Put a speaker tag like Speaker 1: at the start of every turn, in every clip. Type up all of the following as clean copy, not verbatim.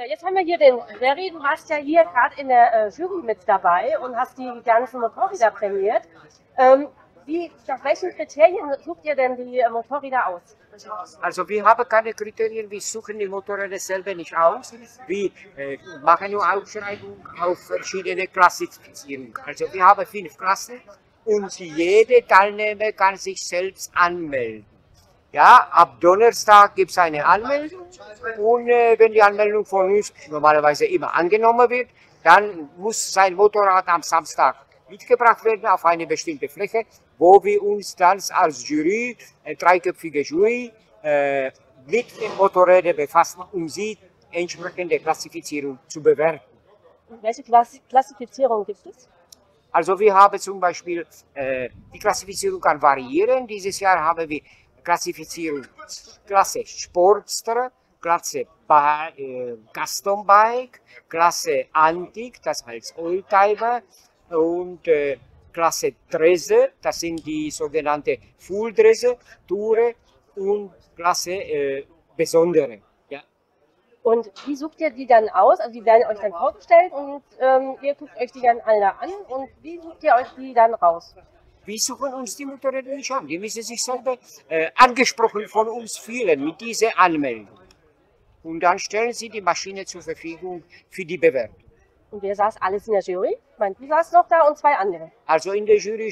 Speaker 1: Ja, jetzt haben wir hier den Jerry. Du warst ja hier gerade in der Jury mit dabei und hast die ganzen Motorräder prämiert. Nach welchen Kriterien sucht ihr denn die Motorräder aus?
Speaker 2: Also wir haben keine Kriterien, wir suchen die Motorräder selber nicht aus. Wir machen nur Ausschreibung auf verschiedene Klassifizierungen. Also wir haben 5 Klassen und jede Teilnehmer kann sich selbst anmelden. Ja, ab Donnerstag gibt es eine Anmeldung und wenn die Anmeldung von uns normalerweise immer angenommen wird, dann muss sein Motorrad am Samstag mitgebracht werden auf eine bestimmte Fläche, wo wir uns dann als Jury, eine dreiköpfige Jury, mit den Motorrädern befassen, um sie entsprechend der Klassifizierung zu bewerten.
Speaker 1: Und welche Klassifizierung gibt es?
Speaker 2: Also wir haben zum Beispiel, die Klassifizierung kann variieren. Dieses Jahr haben wir Klassifizierung Klasse Sportster, Klasse Custom Bike, Klasse Antik, das heißt Oldtimer, und Klasse Dresse, das sind die sogenannte Full Dresse, Tourer, und Klasse Besondere. Ja.
Speaker 1: Und wie sucht ihr die dann aus? Also die werden euch dann vorgestellt und ihr guckt euch die dann alle an und wie sucht ihr euch die dann raus?
Speaker 2: Wir suchen uns die Motorräder nicht an, die müssen sich selber angesprochen von uns fühlen mit dieser Anmeldung. Und dann stellen sie die Maschine zur Verfügung für die Bewertung.
Speaker 1: Und wer saß alles in der Jury? Ich meine, du saßt noch da und 2 andere.
Speaker 2: Also in der Jury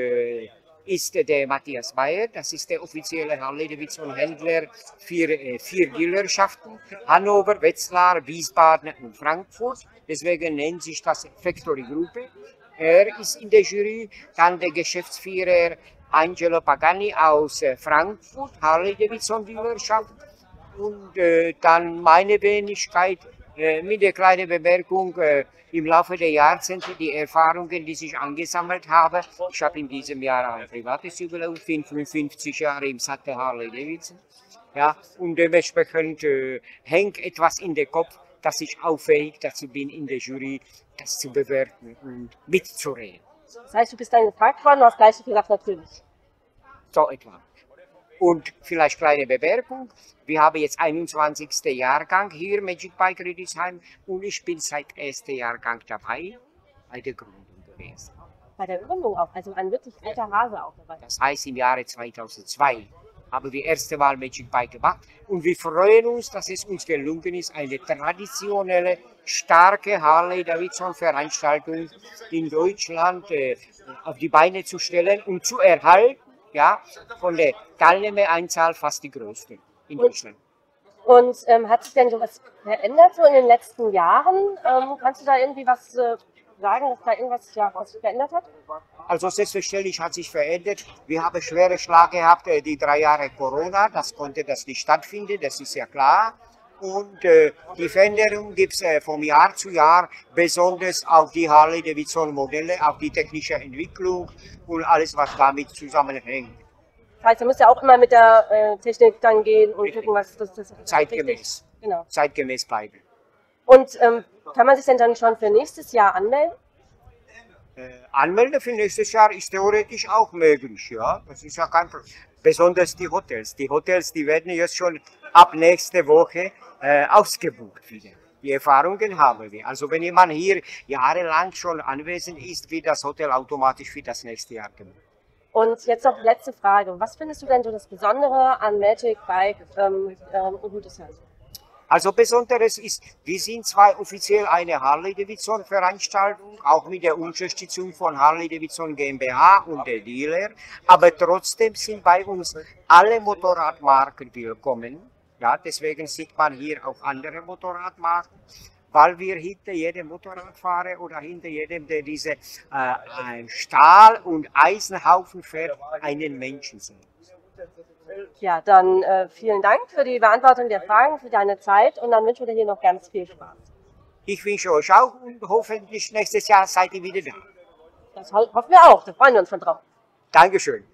Speaker 2: ist der Matthias Bayer, das ist der offizielle Harley-Davidson-Händler für 4 Dealerschaften, Hannover, Wetzlar, Wiesbaden und Frankfurt. Deswegen nennt sich das Factory-Gruppe. Er ist in der Jury, dann der Geschäftsführer Angelo Pagani aus Frankfurt, Harley-Davidson-Dealerschaft. Und dann meine Wenigkeit mit der kleinen Bemerkung, im Laufe der Jahrzehnte die Erfahrungen, die sich angesammelt haben. Ich habe in diesem Jahr ein privates Jubiläum, 55 Jahre im Sattel Harley Davidson. Ja, und dementsprechend hängt etwas in den Kopf, dass ich auch fähig dazu bin, in der Jury das zu bewerten und mitzureden.
Speaker 1: Das heißt, du bist dann gefragt worden, du hast gleich gesagt, natürlich.
Speaker 2: So etwa. Und vielleicht kleine Bemerkung, wir haben jetzt 21. Jahrgang hier, Magic Bike Riedisheim, und ich bin seit 1. Jahrgang dabei, bei der Gründung gewesen.
Speaker 1: Bei der Gründung auch, also ein wirklich alter Hase auch dabei.
Speaker 2: Das heißt, im Jahre 2002 haben wir erste Mal Magic Bike gemacht und wir freuen uns, dass es uns gelungen ist, eine traditionelle, starke Harley-Davidson-Veranstaltung in Deutschland auf die Beine zu stellen und zu erhalten. Ja, von der Teilnehmereinzahl fast die größte in Deutschland.
Speaker 1: Und hat sich denn sowas verändert so in den letzten Jahren? Kannst du da irgendwie was sagen, dass da irgendwas was sich verändert hat?
Speaker 2: Also selbstverständlich hat sich verändert. Wir haben schwere Schlag gehabt, die 3 Jahre Corona, das konnte das nicht stattfinden, das ist ja klar. Und die Veränderung gibt es vom Jahr zu Jahr, besonders auf die Harley-Davidson-Modelle, auf die technische Entwicklung und alles, was damit zusammenhängt.
Speaker 1: Das heißt, ihr müsst ja auch immer mit der Technik dann gehen und gucken, was das ist.
Speaker 2: Zeitgemäß.
Speaker 1: Genau.
Speaker 2: Zeitgemäß bleiben.
Speaker 1: Und kann man sich denn dann schon für nächstes Jahr anmelden?
Speaker 2: Anmelden für nächstes Jahr ist theoretisch auch möglich, ja. Das ist ja kein Problem. Besonders die Hotels. Die Hotels, die werden jetzt schon ab nächste Woche ausgebucht wieder. Die Erfahrungen haben wir. Also wenn jemand hier jahrelang schon anwesend ist, wird das Hotel automatisch für das nächste Jahr gebucht.
Speaker 1: Und jetzt noch die letzte Frage. Was findest du denn so das Besondere an Magic Bike Riedisheim?
Speaker 2: Also Besonderes ist, wir sind zwar offiziell eine Harley-Davidson-Veranstaltung, auch mit der Unterstützung von Harley-Davidson GmbH und der Dealer, aber trotzdem sind bei uns alle Motorradmarken willkommen. Ja, deswegen sieht man hier auch andere Motorradmarken, weil wir hinter jedem Motorradfahrer oder hinter jedem, der diese Stahl- und Eisenhaufen fährt, einen Menschen sehen.
Speaker 1: Ja, dann vielen Dank für die Beantwortung der Fragen, für deine Zeit und dann wünschen wir dir hier noch ganz viel Spaß.
Speaker 2: Ich wünsche euch auch und hoffentlich nächstes Jahr seid ihr wieder da.
Speaker 1: Das hoffen wir auch, da freuen wir uns schon drauf.
Speaker 2: Dankeschön.